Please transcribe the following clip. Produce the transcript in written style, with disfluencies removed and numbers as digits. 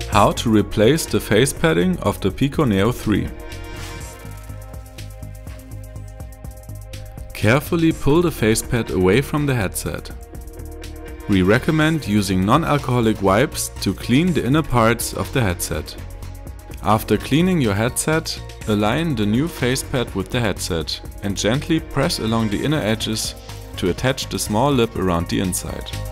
How to replace the face padding of the Pico Neo 3. Carefully pull the face pad away from the headset. We recommend using non-alcoholic wipes to clean the inner parts of the headset. After cleaning your headset, align the new face pad with the headset and gently press along the inner edges to attach the small lip around the inside.